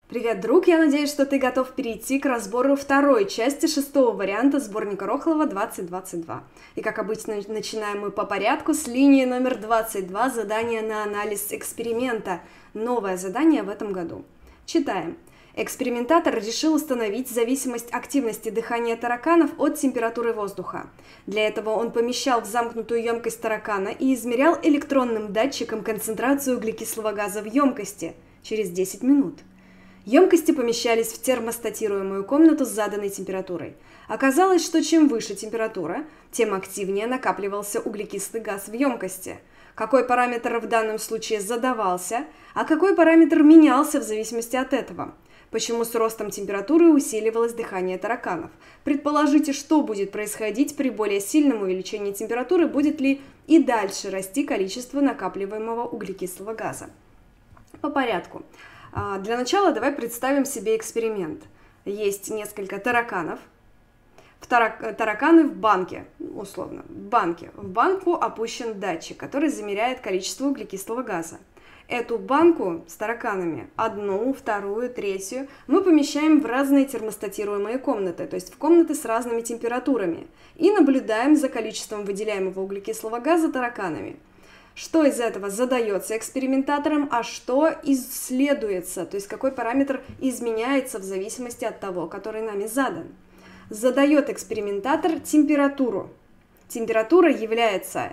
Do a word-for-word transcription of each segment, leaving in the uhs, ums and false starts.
Привет, друг! Я надеюсь, что ты готов перейти к разбору второй части шестого варианта сборника Рохлова двадцать двадцать два. И, как обычно, начинаем мы по порядку с линии номер двадцать два, задание на анализ эксперимента. Новое задание в этом году. Читаем. Экспериментатор решил установить зависимость активности дыхания тараканов от температуры воздуха. Для этого он помещал в замкнутую емкость таракана и измерял электронным датчиком концентрацию углекислого газа в емкости через десять минут. Емкости помещались в термостатируемую комнату с заданной температурой. Оказалось, что чем выше температура, тем активнее накапливался углекислый газ в емкости. Какой параметр в данном случае задавался, а какой параметр менялся в зависимости от этого? Почему с ростом температуры усиливалось дыхание тараканов? Предположите, что будет происходить при более сильном увеличении температуры, будет ли и дальше расти количество накапливаемого углекислого газа? По порядку. Для начала давай представим себе эксперимент. Есть несколько тараканов. Тараканы в банке, условно, в банке. В банку опущен датчик, который замеряет количество углекислого газа. Эту банку с тараканами, одну, вторую, третью, мы помещаем в разные термостатируемые комнаты, то есть в комнаты с разными температурами, и наблюдаем за количеством выделяемого углекислого газа тараканами. Что из этого задается экспериментатором, а что исследуется, то есть какой параметр изменяется в зависимости от того, который нами задан. Задает экспериментатор температуру. Температура является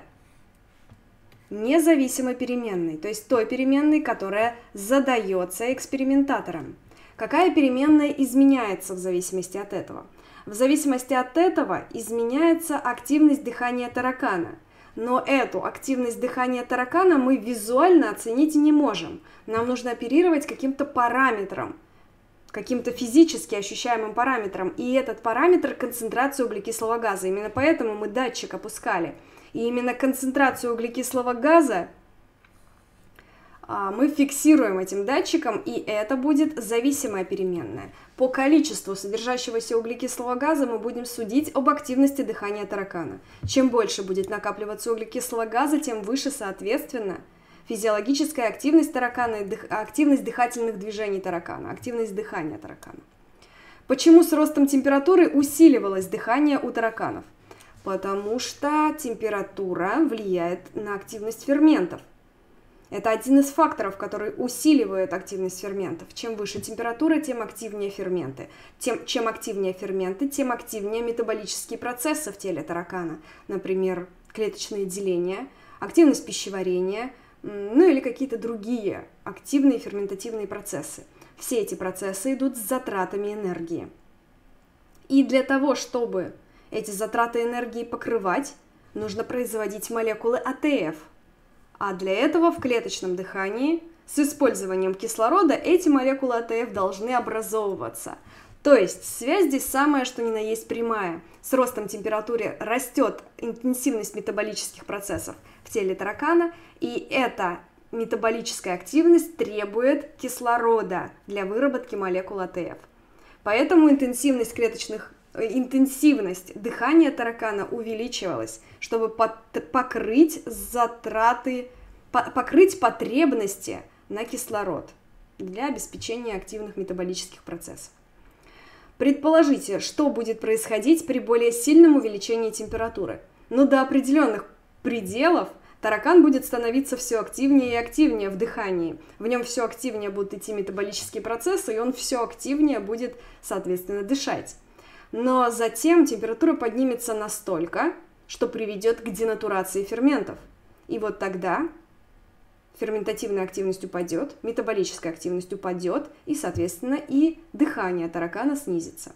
независимой переменной, то есть той переменной, которая задается экспериментатором. Какая переменная изменяется в зависимости от этого? В зависимости от этого изменяется активность дыхания таракана. Но эту активность дыхания таракана мы визуально оценить не можем. Нам нужно оперировать каким-то параметром, каким-то физически ощущаемым параметром. И этот параметр – концентрация углекислого газа. Именно поэтому мы датчик опускали. И именно концентрацию углекислого газа мы фиксируем этим датчиком, и это будет зависимая переменная. По количеству содержащегося углекислого газа мы будем судить об активности дыхания таракана. Чем больше будет накапливаться углекислого газа, тем выше, соответственно, физиологическая активность таракана, активность дыхательных движений таракана, активность дыхания таракана. Почему с ростом температуры усиливалось дыхание у тараканов? Потому что температура влияет на активность ферментов. Это один из факторов, который усиливает активность ферментов. Чем выше температура, тем активнее ферменты. Тем, чем активнее ферменты, тем активнее метаболические процессы в теле таракана. Например, клеточное деление, активность пищеварения, ну или какие-то другие активные ферментативные процессы. Все эти процессы идут с затратами энергии. И для того, чтобы эти затраты энергии покрывать, нужно производить молекулы А Т Ф. А для этого в клеточном дыхании с использованием кислорода эти молекулы А Т Ф должны образовываться. То есть связь здесь самая, что ни на есть прямая. С ростом температуры растет интенсивность метаболических процессов в теле таракана, и эта метаболическая активность требует кислорода для выработки молекул А Т Ф. Поэтому интенсивность клеточных интенсивность дыхания таракана увеличивалась, чтобы покрыть затраты, покрыть потребности на кислород для обеспечения активных метаболических процессов. Предположите, что будет происходить при более сильном увеличении температуры. Но до определенных пределов таракан будет становиться все активнее и активнее в дыхании. В нем все активнее будут идти метаболические процессы, и он все активнее будет, соответственно, дышать. Но затем температура поднимется настолько, что приведет к денатурации ферментов. И вот тогда ферментативная активность упадет, метаболическая активность упадет, и, соответственно, и дыхание таракана снизится.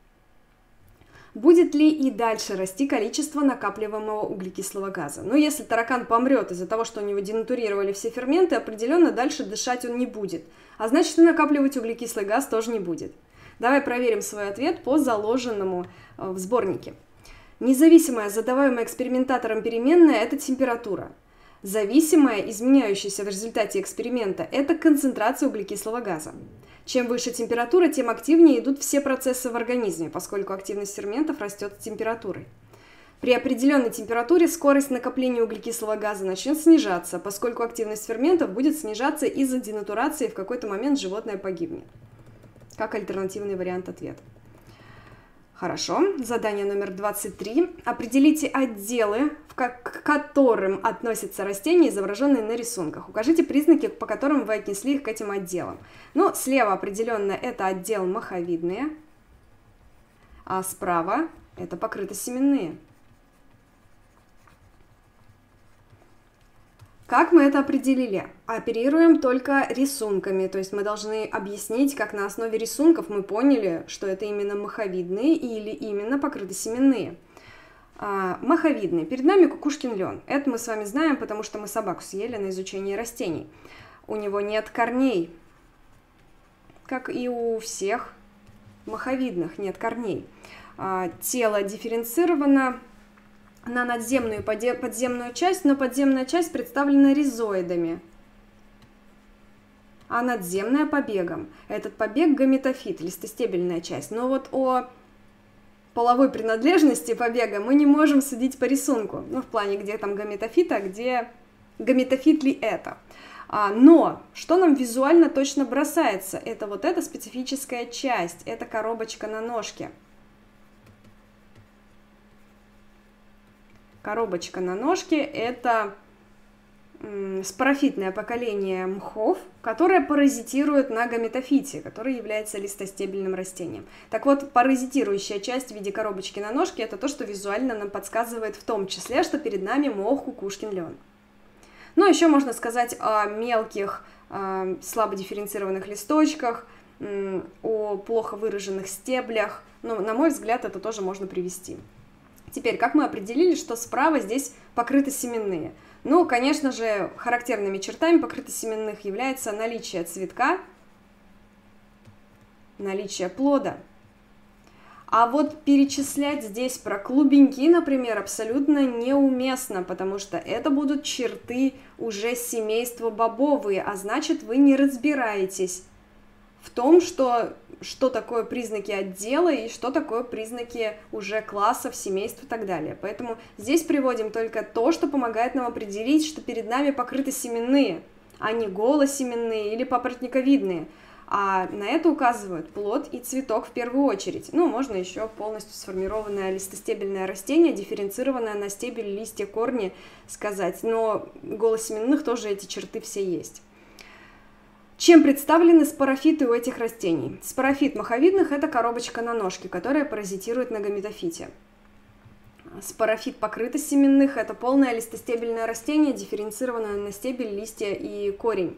Будет ли и дальше расти количество накапливаемого углекислого газа? Но если таракан помрет из-за того, что у него денатурировали все ферменты, определенно дальше дышать он не будет. А значит, и накапливать углекислый газ тоже не будет. Давай проверим свой ответ по заложенному в сборнике. Независимая задаваемая экспериментатором переменная – это температура. Зависимая, изменяющаяся в результате эксперимента – это концентрация углекислого газа. Чем выше температура, тем активнее идут все процессы в организме, поскольку активность ферментов растет с температурой. При определенной температуре скорость накопления углекислого газа начнет снижаться, поскольку активность ферментов будет снижаться из-за денатурации, и в какой-то момент животное погибнет. как альтернативный вариант ответа. Хорошо. Задание номер двадцать три. Определите отделы, к которым относятся растения, изображенные на рисунках. Укажите признаки, по которым вы отнесли их к этим отделам. Ну, слева определенно это отдел моховидные, а справа это покрытосеменные. Как мы это определили? Оперируем только рисунками, то есть мы должны объяснить, как на основе рисунков мы поняли, что это именно моховидные или именно покрытосеменные. А, моховидные. Перед нами кукушкин лен. Это мы с вами знаем, потому что мы собаку съели на изучение растений. У него нет корней, как и у всех моховидных нет корней. А, тело дифференцировано на надземную и подземную часть, но подземная часть представлена ризоидами, а надземная побегом. Этот побег гаметофит, листостебельная часть. Но вот о половой принадлежности побега мы не можем судить по рисунку. Ну, в плане, где там гаметофит, а где гаметофит ли это. А, но что нам визуально точно бросается, это вот эта специфическая часть, это коробочка на ножке. Коробочка на ножке – это спорофитное поколение мхов, которое паразитирует на гаметофите, который является листостебельным растением. Так вот, паразитирующая часть в виде коробочки на ножке – это то, что визуально нам подсказывает в том числе, что перед нами мох кукушкин лен. Ну, еще можно сказать о мелких, слабо дифференцированных листочках, о плохо выраженных стеблях. Но, на мой взгляд, это тоже можно привести. Теперь, как мы определили, что справа здесь покрытосеменные? Ну, конечно же, характерными чертами покрытосеменных является наличие цветка, наличие плода. А вот перечислять здесь про клубеньки, например, абсолютно неуместно, потому что это будут черты уже семейства бобовые, а значит, вы не разбираетесь в том, что, что такое признаки отдела и что такое признаки уже классов, семейств и так далее. Поэтому здесь приводим только то, что помогает нам определить, что перед нами покрытосеменные, а не голосеменные или папоротниковидные. А на это указывают плод и цветок в первую очередь. Ну, можно еще полностью сформированное листостебельное растение, дифференцированное на стебель, листья, корни сказать, но голосеменных тоже эти черты все есть. Чем представлены спорофиты у этих растений? Спорофит моховидных – это коробочка на ножке, которая паразитирует на гаметофите. Спорофит покрытосеменных – это полное листостебельное растение, дифференцированное на стебель, листья и корень.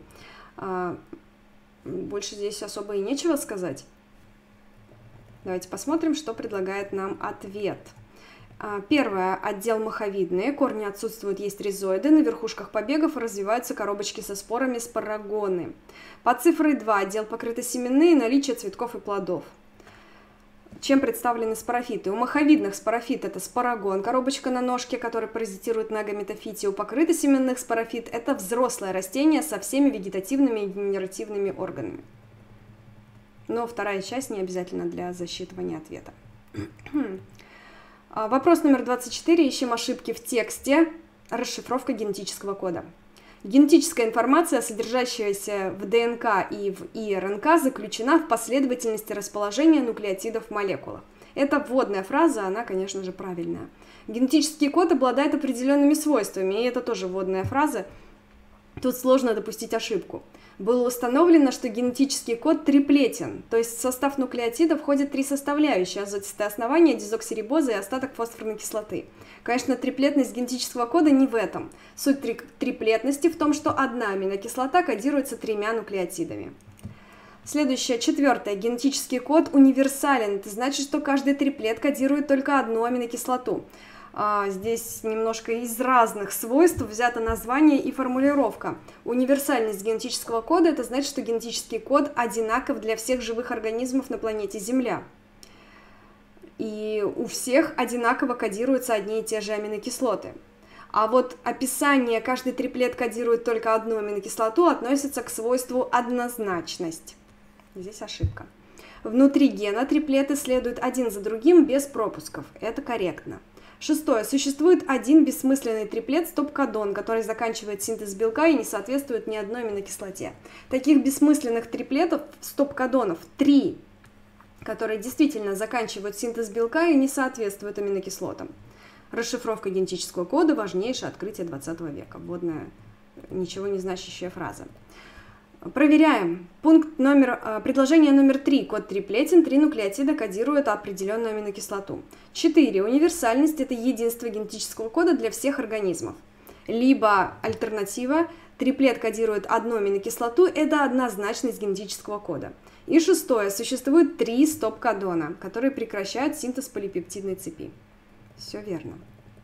Больше здесь особо и нечего сказать. Давайте посмотрим, что предлагает нам ответ. Первое. Отдел моховидные. Корни отсутствуют, есть ризоиды. На верхушках побегов развиваются коробочки со спорами, спорогоны. Под цифрой два. Отдел покрытосеменные. Наличие цветков и плодов. Чем представлены спорофиты? У моховидных спорофит – это спорогон, коробочка на ножке, который паразитирует на гаметофите. У покрытосеменных спорофит – это взрослое растение со всеми вегетативными и генеративными органами. Но вторая часть не обязательно для засчитывания ответа. Вопрос номер двадцать четыре. Ищем ошибки в тексте. Расшифровка генетического кода. Генетическая информация, содержащаяся в ДНК и в ИРНК, заключена в последовательности расположения нуклеотидов в молекулах. Это вводная фраза, она, конечно же, правильная. Генетический код обладает определенными свойствами, и это тоже вводная фраза. Тут сложно допустить ошибку. Было установлено, что генетический код триплетен, то есть в состав нуклеотида входят три составляющие: азотистое основание, дезоксирибоза и остаток фосфорной кислоты. Конечно, триплетность генетического кода не в этом. Суть три триплетности в том, что одна аминокислота кодируется тремя нуклеотидами. Следующее, четвертое. Генетический код универсален. Это значит, что каждый триплет кодирует только одну аминокислоту. А, здесь немножко из разных свойств взято название и формулировка. Универсальность генетического кода – это значит, что генетический код одинаков для всех живых организмов на планете Земля. И у всех одинаково кодируются одни и те же аминокислоты. А вот описание «каждый триплет кодирует только одну аминокислоту» относится к свойству однозначность. Здесь ошибка. Внутри гена триплеты следуют один за другим без пропусков. Это корректно. Шестое. Существует один бессмысленный триплет стоп-кодон, который заканчивает синтез белка и не соответствует ни одной аминокислоте. Таких бессмысленных триплетов, стоп-кодонов, три, которые действительно заканчивают синтез белка и не соответствуют аминокислотам. Расшифровка генетического кода – важнейшее открытие двадцатого века. Вводная, ничего не значащая фраза. Проверяем. Пункт номер, предложение номер три. Код триплетен, три нуклеотида кодируют определенную аминокислоту. четыре. Универсальность – это единство генетического кода для всех организмов. Либо альтернатива. Триплет кодирует одну аминокислоту – это однозначность генетического кода. И шестое. Существует три стоп-кодона, которые прекращают синтез полипептидной цепи. Все верно.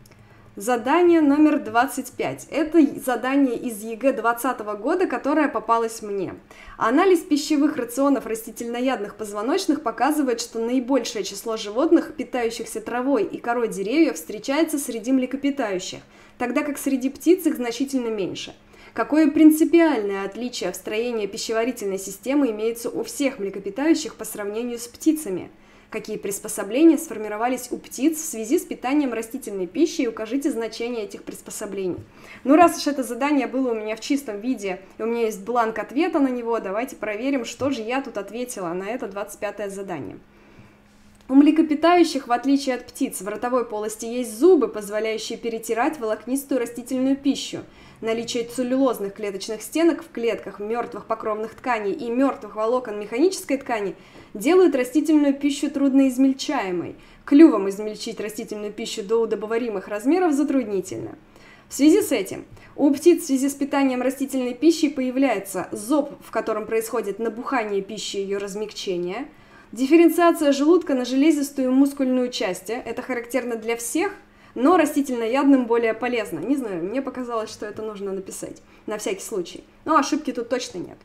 Задание номер двадцать пять. Это задание из ЕГЭ двадцатого года, которое попалось мне. Анализ пищевых рационов растительноядных позвоночных показывает, что наибольшее число животных, питающихся травой и корой деревьев, встречается среди млекопитающих, тогда как среди птиц их значительно меньше. Какое принципиальное отличие в строении пищеварительной системы имеется у всех млекопитающих по сравнению с птицами? Какие приспособления сформировались у птиц в связи с питанием растительной пищей, и укажите значение этих приспособлений. Ну, раз уж это задание было у меня в чистом виде, и у меня есть бланк ответа на него, давайте проверим, что же я тут ответила на это двадцать пятое задание. У млекопитающих, в отличие от птиц, в ротовой полости есть зубы, позволяющие перетирать волокнистую растительную пищу. Наличие целлюлозных клеточных стенок в клетках мертвых покровных тканей и мертвых волокон механической ткани делают растительную пищу трудноизмельчаемой. Клювом измельчить растительную пищу до удобоваримых размеров затруднительно. В связи с этим у птиц в связи с питанием растительной пищей появляется зоб, в котором происходит набухание пищи и ее размягчение, дифференциация желудка на железистую мускульную часть. Это характерно для всех, но растительноядным более полезно. Не знаю, мне показалось, что это нужно написать на всякий случай. Но ошибки тут точно нет.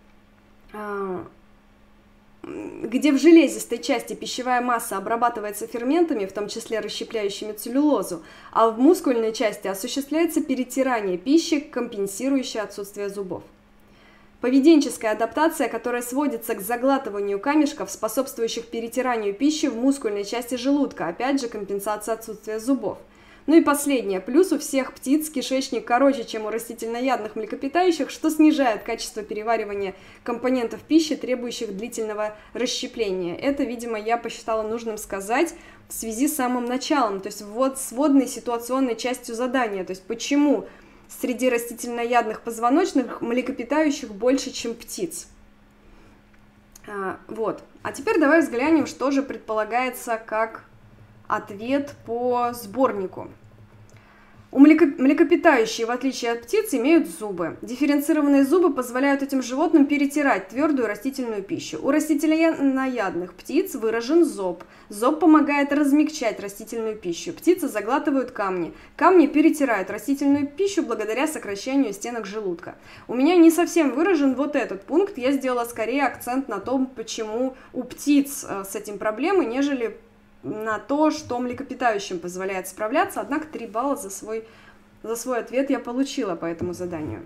Где в железистой части пищевая масса обрабатывается ферментами, в том числе расщепляющими целлюлозу, а в мускульной части осуществляется перетирание пищи, компенсирующее отсутствие зубов. Поведенческая адаптация, которая сводится к заглатыванию камешков, способствующих перетиранию пищи в мускульной части желудка, опять же компенсация отсутствия зубов. Ну и последнее. Плюс у всех птиц кишечник короче, чем у растительноядных млекопитающих, что снижает качество переваривания компонентов пищи, требующих длительного расщепления. Это, видимо, я посчитала нужным сказать в связи с самым началом, то есть вот с вводной ситуационной частью задания. То есть почему среди растительноядных позвоночных млекопитающих больше, чем птиц. А, вот. А теперь давай взглянем, что же предполагается как ответ по сборнику. У млекопитающие, в отличие от птиц, имеют зубы. Дифференцированные зубы позволяют этим животным перетирать твердую растительную пищу. У растительноядных птиц выражен зоб. Зоб помогает размягчать растительную пищу. Птицы заглатывают камни. Камни перетирают растительную пищу благодаря сокращению стенок желудка. У меня не совсем выражен вот этот пункт. Я сделала скорее акцент на том, почему у птиц с этим проблемы, нежели на то, что млекопитающим позволяет справляться, однако три балла за свой, за свой ответ я получила по этому заданию.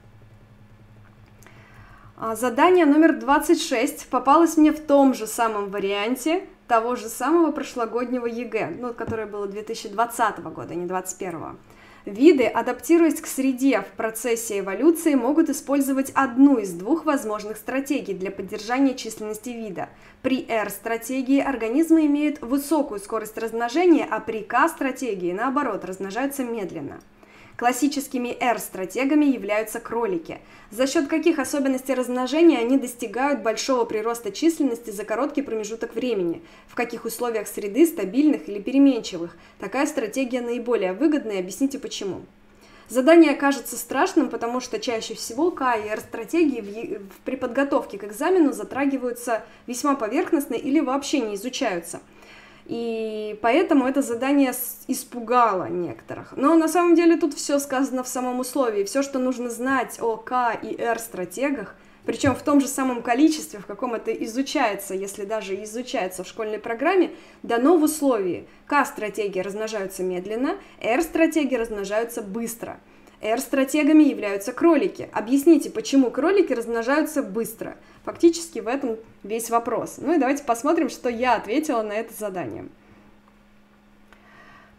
Задание номер двадцать шесть попалось мне в том же самом варианте того же самого прошлогоднего ЕГЭ, ну, которое было две тысячи двадцатого года, не двадцать первого. Виды, адаптируясь к среде в процессе эволюции, могут использовать одну из двух возможных стратегий для поддержания численности вида. При R-стратегии организмы имеют высокую скорость размножения, а при K-стратегии, наоборот, размножаются медленно. Классическими R-стратегами являются кролики. За счет каких особенностей размножения они достигают большого прироста численности за короткий промежуток времени? В каких условиях среды, стабильных или переменчивых? Такая стратегия наиболее выгодна, и объясните почему. Задание кажется страшным, потому что чаще всего К и R-стратегии при подготовке к экзамену затрагиваются весьма поверхностно или вообще не изучаются. И поэтому это задание испугало некоторых. Но на самом деле тут все сказано в самом условии. Все, что нужно знать о К и Р стратегах, причем в том же самом количестве, в каком это изучается, если даже изучается в школьной программе, дано в условии. К-стратегии размножаются медленно, Р-стратегии размножаются быстро. R-стратегами являются кролики. Объясните, почему кролики размножаются быстро? Фактически в этом весь вопрос. Ну и давайте посмотрим, что я ответила на это задание.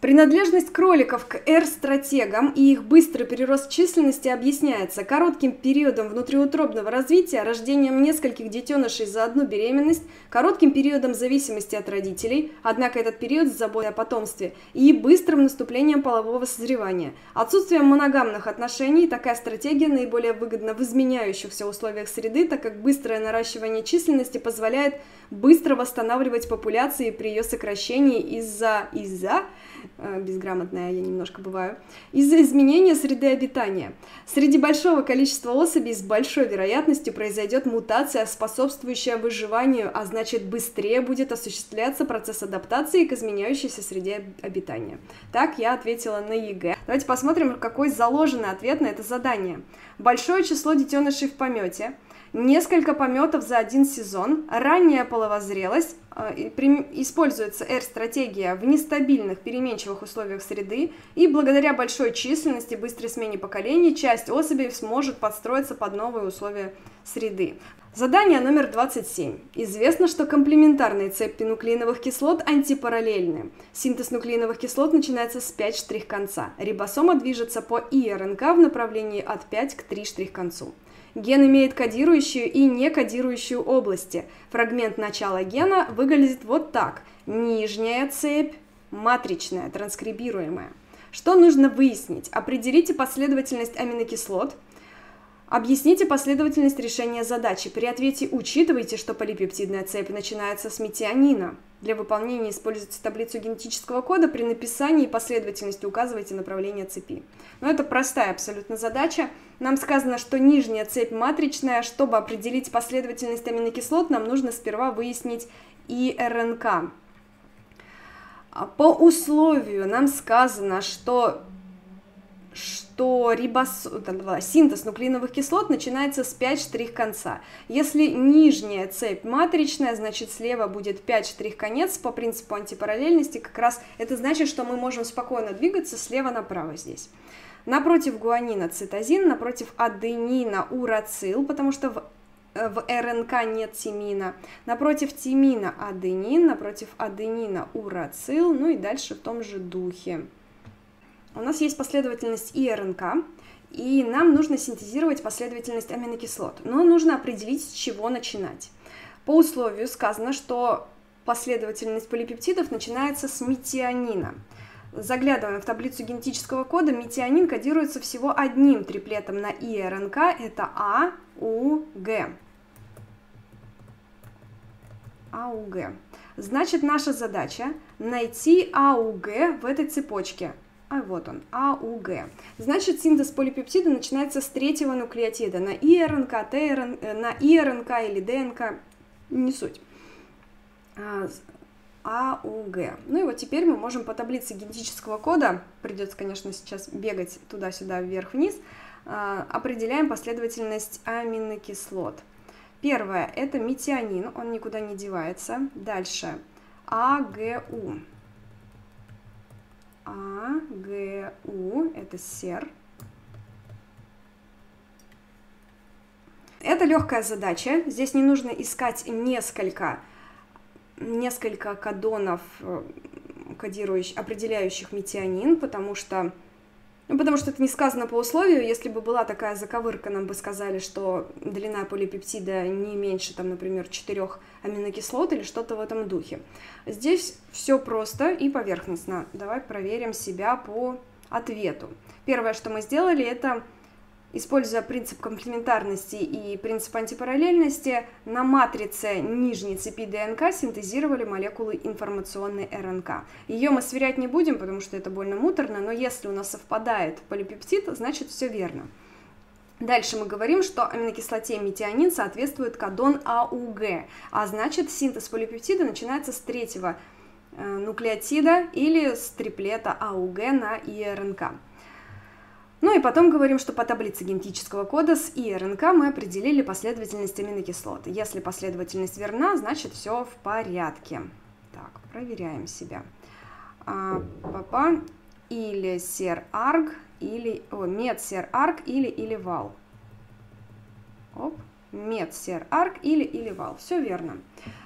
Принадлежность кроликов к R-стратегам и их быстрый прирост численности объясняется коротким периодом внутриутробного развития, рождением нескольких детенышей за одну беременность, коротким периодом зависимости от родителей, однако этот период с заботой о потомстве, и быстрым наступлением полового созревания. Отсутствием моногамных отношений такая стратегия наиболее выгодна в изменяющихся условиях среды, так как быстрое наращивание численности позволяет быстро восстанавливать популяции при ее сокращении из-за из-за безграмотная я немножко бываю, из-за изменения среды обитания. Среди большого количества особей с большой вероятностью произойдет мутация, способствующая выживанию, а значит быстрее будет осуществляться процесс адаптации к изменяющейся среде обитания. Так я ответила на ЕГЭ. Давайте посмотрим, какой заложенный ответ на это задание. Большое число детенышей в помете, несколько пометов за один сезон, ранняя половозрелость, э, при, используется R-стратегия в нестабильных переменчивых условиях среды, и благодаря большой численности, быстрой смене поколений, часть особей сможет подстроиться под новые условия среды. Задание номер двадцать семь. Известно, что комплементарные цепи нуклеиновых кислот антипараллельны. Синтез нуклеиновых кислот начинается с пять штрих-конца. Рибосома движется по и эр эн ка в направлении от пять к три штрих-концу. Ген имеет кодирующую и некодирующую области. Фрагмент начала гена выглядит вот так. Нижняя цепь, матричная, транскрибируемая. Что нужно выяснить? Определите последовательность аминокислот. Объясните последовательность решения задачи. При ответе учитывайте, что полипептидная цепь начинается с метионина. Для выполнения используйте таблицу генетического кода. При написании последовательности указывайте направление цепи. Но это простая абсолютно задача. Нам сказано, что нижняя цепь матричная. Чтобы определить последовательность аминокислот, нам нужно сперва выяснить и эр эн ка. По условию нам сказано, что... что рибос... синтез нуклеиновых кислот начинается с пять штрих-конца. Если нижняя цепь матричная, значит слева будет пять штрих-конец по принципу антипараллельности. Как раз это значит, что мы можем спокойно двигаться слева направо здесь. Напротив гуанина цитозин, напротив аденина урацил, потому что в В эр эн ка нет тимина. Напротив тимина аденин, напротив аденина урацил, ну и дальше в том же духе. У нас есть последовательность и эр эн ка, и нам нужно синтезировать последовательность аминокислот. Но нужно определить, с чего начинать. По условию сказано, что последовательность полипептидов начинается с метионина. Заглядываем в таблицу генетического кода. Метионин кодируется всего одним триплетом на и эр эн ка. Это А, У, Г. А, У, Г. Значит, наша задача найти А, У, Г в этой цепочке. А вот он, А, У, Г. Значит, синтез полипептида начинается с третьего нуклеотида на и эр эн ка, тэ эр эн, на и эр эн ка или дэ эн ка, не суть. А, У, Г. Ну и вот теперь мы можем по таблице генетического кода, придется, конечно, сейчас бегать туда-сюда, вверх-вниз, определяем последовательность аминокислот. Первое – это метионин, он никуда не девается. Дальше А, Г, У. А, Г, У – это сер. Это легкая задача. Здесь не нужно искать несколько, несколько кодонов, кодирующих, определяющих метионин, потому что, ну, потому что это не сказано по условию. Если бы была такая заковырка, нам бы сказали, что длина полипептида не меньше, там, например, четырёх аминокислот или что-то в этом духе. Здесь все просто и поверхностно. Давай проверим себя по ответу. Первое, что мы сделали, это, используя принцип комплементарности и принцип антипараллельности, на матрице нижней цепи дэ эн ка синтезировали молекулы информационной эр эн ка. Ее мы сверять не будем, потому что это больно муторно, но если у нас совпадает полипептид, значит все верно. Дальше мы говорим, что аминокислоте метионин соответствует кодон А, У, Г, а значит синтез полипептида начинается с третьего э, нуклеотида или с триплета А, У, Г на и эр эн ка. Ну и потом говорим, что по таблице генетического кода с и эр эн ка мы определили последовательность аминокислот. Если последовательность верна, значит все в порядке. Так, проверяем себя. А, папа или сер-арг, или о, мет-сер-арг, или или вал. Оп, мет-сер-арг, или или вал. Все верно.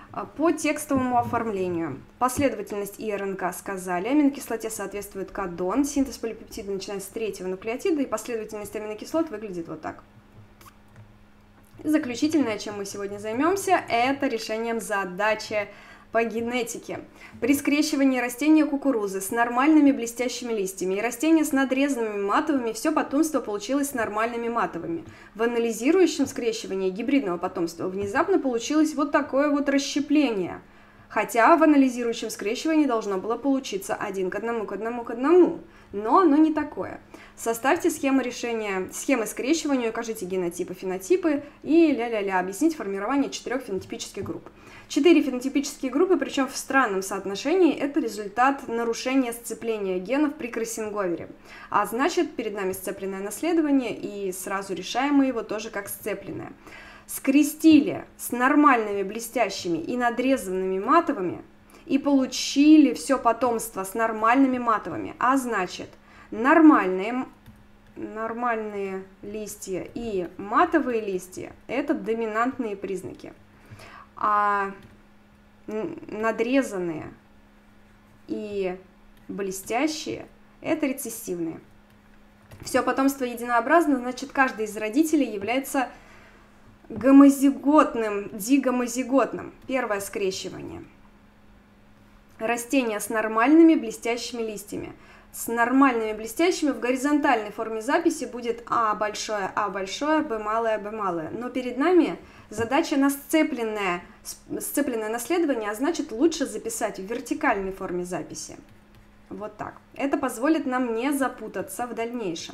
По текстовому оформлению. Последовательность И Р Н К сказали. Аминокислоте соответствует кодон. Синтез полипептида начинается с третьего нуклеотида, и последовательность аминокислот выглядит вот так. Заключительное, чем мы сегодня займемся, это решением задачи по генетике. При скрещивании растения кукурузы с нормальными блестящими листьями и растения с надрезанными матовыми все потомство получилось с нормальными матовыми. В анализирующем скрещивании гибридного потомства внезапно получилось вот такое вот расщепление. Хотя в анализирующем скрещивании должно было получиться один к одному, к одному, к одному. Но оно не такое. Составьте схемы решения, схемы скрещивания, укажите генотипы, фенотипы и ля-ля-ля, объясните формирование четырех фенотипических групп. Четыре фенотипические группы, причем в странном соотношении, это результат нарушения сцепления генов при кроссинговере. А значит, перед нами сцепленное наследование, и сразу решаем мы его тоже как сцепленное. Скрестили с нормальными блестящими и надрезанными матовыми и получили все потомство с нормальными матовыми. А значит, нормальные, нормальные листья и матовые листья – это доминантные признаки. А надрезанные и блестящие – это рецессивные. Все потомство единообразно, значит, каждый из родителей является гомозиготным, дигомозиготным. Первое скрещивание. Растения с нормальными блестящими листьями. С нормальными блестящими в горизонтальной форме записи будет А большое, А большое, Б малое, Б малое. Но перед нами задача на сцепленное, сцепленное наследование, а значит лучше записать в вертикальной форме записи. Вот так. Это позволит нам не запутаться в дальнейшем.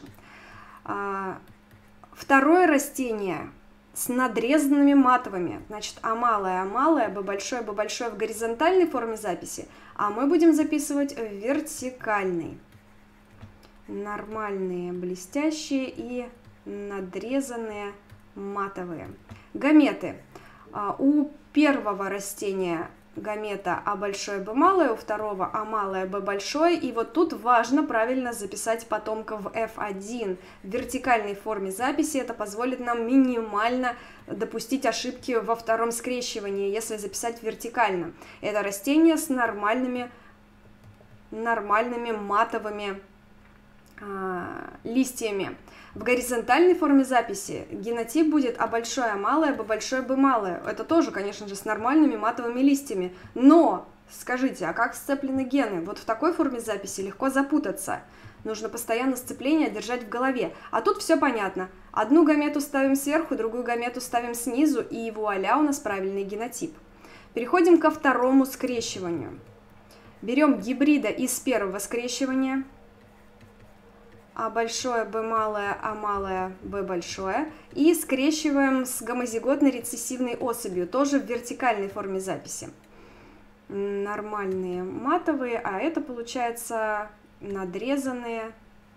Второе растение с надрезанными матовыми. Значит, А малое, А малое, Б большое, Б большое в горизонтальной форме записи, а мы будем записывать в вертикальной. Нормальные блестящие и надрезанные матовые. Гаметы. У первого растения гамета А большое, Б малое, у второго А малое, Б большое. И вот тут важно правильно записать потомка в эф один. В вертикальной форме записи это позволит нам минимально допустить ошибки во втором скрещивании, если записать вертикально. Это растение с нормальными, нормальными матовыми э, листьями. В горизонтальной форме записи генотип будет А большое, А малое, Б большое, Б малое. Это тоже, конечно же, с нормальными матовыми листьями. Но, скажите, а как сцеплены гены? Вот в такой форме записи легко запутаться. Нужно постоянно сцепление держать в голове. А тут все понятно. Одну гамету ставим сверху, другую гамету ставим снизу, и вуаля, у нас правильный генотип. Переходим ко второму скрещиванию. Берем гибрида из первого скрещивания. А большое, Б малое, А малое, Б большое. И скрещиваем с гомозиготной рецессивной особью, тоже в вертикальной форме записи. Нормальные матовые, а это получается надрезанные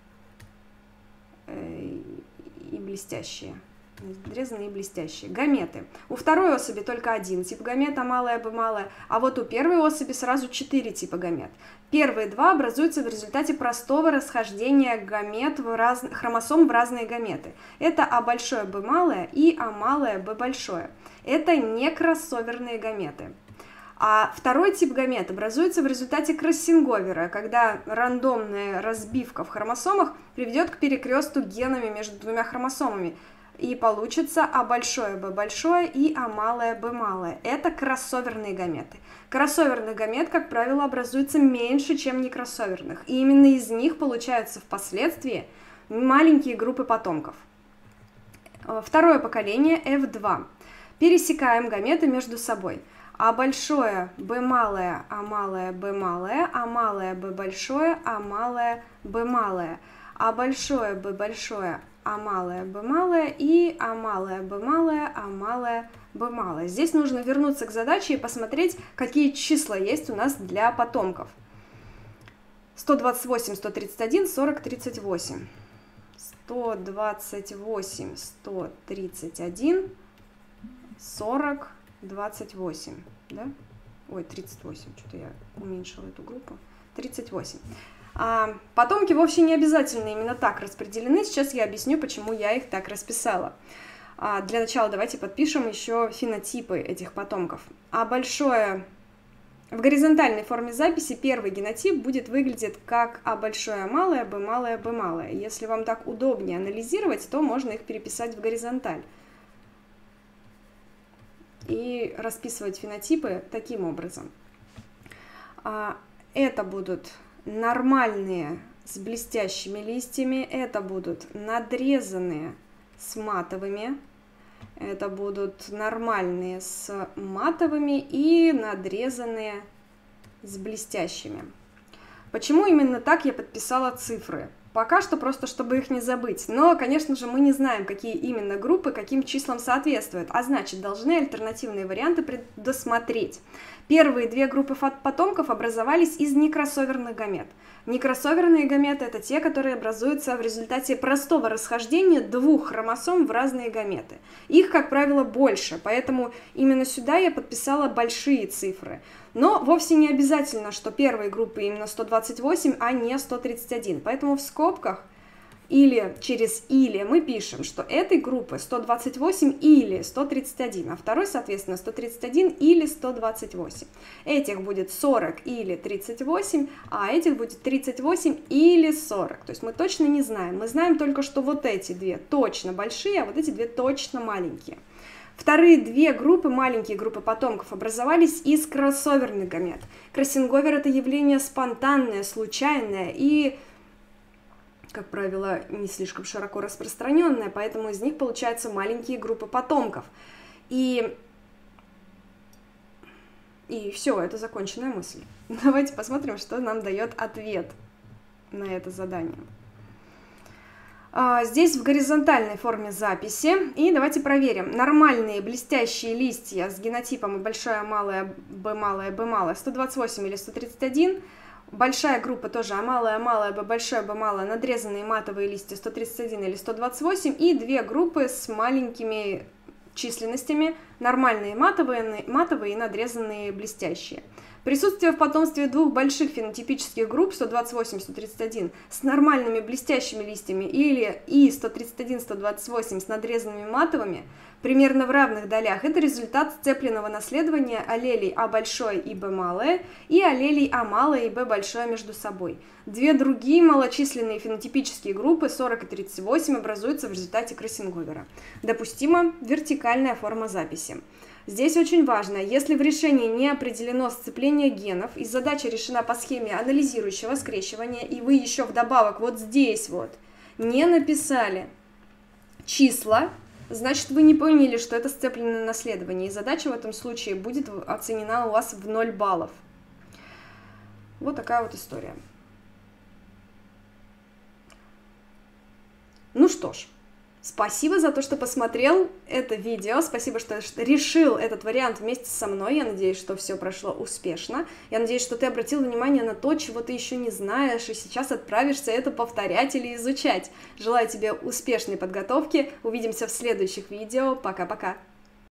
и блестящие. Надрезанные и блестящие. Гаметы. У второй особи только один тип гамет, А малое, Б малое, а вот у первой особи сразу четыре типа гамет. Первые два образуются в результате простого расхождения гамет в раз... хромосом в разные гаметы. Это А большое, Б малое и А малое, Б большое. Это не кроссоверные гаметы. А второй тип гамет образуется в результате кроссинговера, когда рандомная разбивка в хромосомах приведет к перекресту генами между двумя хромосомами. И получится А большое, Б большое и А малое, Б малое. Это кроссоверные гаметы. Кроссоверных гамет, как правило, образуется меньше, чем некроссоверных. И именно из них получаются впоследствии маленькие группы потомков. Второе поколение эф два. Пересекаем гаметы между собой. А большое, Б малое, А малое, Б малое, А малое, Б большое, А малое, Б малое. А большое, Б большое, А малое, Б малое и А малое, Б малое, А малое, Б малое. Здесь нужно вернуться к задаче и посмотреть, какие числа есть у нас для потомков. сто двадцать восемь, сто тридцать один, сорок, тридцать восемь. сто двадцать восемь, сто тридцать один, сорок, двадцать восемь. Да? Ой, тридцать восемь. Что-то я уменьшила эту группу. тридцать восемь. А потомки вовсе не обязательно именно так распределены. Сейчас я объясню, почему я их так расписала. А для начала давайте подпишем еще фенотипы этих потомков. а большое... В горизонтальной форме записи первый генотип будет выглядеть как А большое малое, Б малое, Б малое. Если вам так удобнее анализировать, то можно их переписать в горизонталь и расписывать фенотипы таким образом. Это будут нормальные с блестящими листьями, это будут надрезанные с матовыми, это будут нормальные с матовыми и надрезанные с блестящими. Почему именно так я подписала цифры? Пока что просто, чтобы их не забыть. Но, конечно же, мы не знаем, какие именно группы каким числам соответствуют, а значит, должны альтернативные варианты предусмотреть. Первые две группы потомков образовались из некроссоверных гамет. Некроссоверные гаметы – это те, которые образуются в результате простого расхождения двух хромосом в разные гаметы. Их, как правило, больше, поэтому именно сюда я подписала большие цифры. Но вовсе не обязательно, что первой группы именно сто двадцать восемь, а не сто тридцать один. Поэтому в скобках или через «или» мы пишем, что этой группы сто двадцать восемь или сто тридцать один, а второй, соответственно, сто тридцать один или сто двадцать восемь. Этих будет сорок или тридцать восемь, а этих будет тридцать восемь или сорок. То есть мы точно не знаем. Мы знаем только, что вот эти две точно большие, а вот эти две точно маленькие. Вторые две группы, маленькие группы потомков, образовались из кроссоверных гамет. Кроссинговер – это явление спонтанное, случайное и, как правило, не слишком широко распространенное, поэтому из них получаются маленькие группы потомков. И, и все, это законченная мысль. Давайте посмотрим, что нам дает ответ на это задание. Здесь в горизонтальной форме записи, и давайте проверим. Нормальные блестящие листья с генотипом большое, малое, Б малое, Б малое, сто двадцать восемь или сто тридцать один. Большая группа тоже А малое, малое, Б большое, Б малое, надрезанные матовые листья сто тридцать один или сто двадцать восемь. И две группы с маленькими численностями, нормальные матовые, матовые и надрезанные блестящие. Присутствие в потомстве двух больших фенотипических групп сто двадцать восемь сто тридцать один с нормальными блестящими листьями или И сто тридцать один сто двадцать восемь с надрезанными матовыми примерно в равных долях – это результат сцепленного наследования аллелей А большое и Б малое и аллелей А малое и Б большое между собой. Две другие малочисленные фенотипические группы сорок и тридцать восемь образуются в результате кроссинговера. Допустима вертикальная форма записи. Здесь очень важно, если в решении не определено сцепление генов и задача решена по схеме анализирующего скрещивания, и вы еще вдобавок вот здесь вот не написали числа, значит, вы не поняли, что это сцепленное наследование, и задача в этом случае будет оценена у вас в ноль баллов. Вот такая вот история. Ну что ж. Спасибо за то, что посмотрел это видео, спасибо, что решил этот вариант вместе со мной, я надеюсь, что все прошло успешно, я надеюсь, что ты обратил внимание на то, чего ты еще не знаешь, и сейчас отправишься это повторять или изучать. Желаю тебе успешной подготовки, увидимся в следующих видео, пока-пока!